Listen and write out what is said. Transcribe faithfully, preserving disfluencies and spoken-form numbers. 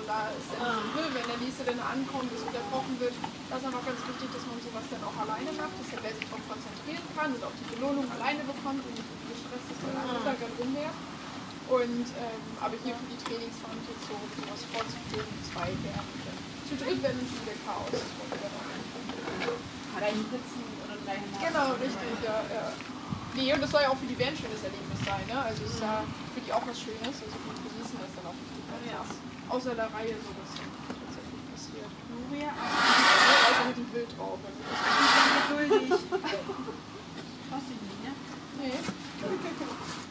da ist dann, ah. wenn der nächste dann ankommt, es unterbrochen wird, da ist einfach ganz wichtig, dass man sowas dann auch alleine macht, dass der Bär sich darauf konzentrieren kann und auch die Belohnung alleine bekommt und nicht gestresst ist, wenn ein Hintergrund rumwehrt. Und, ähm, aber hier für die Trainingsfahrt jetzt so sowas vorzuführen, zwei Bären. Zu dritt werden schon wieder Chaos. Drei Sitzen oder drei Hände. Genau, richtig, ja, ja. Nee, und das soll ja auch für die Bären ein schönes Erlebnis sein, ne? Also es ist ja für die auch was Schönes, also die genießen das dann auch richtig. Ja. Außer der Reihe so, dass tatsächlich passiert. Gloria, also mit dem Wildraube. Ich bin geduldig. Schaust du nicht, ne? Nee.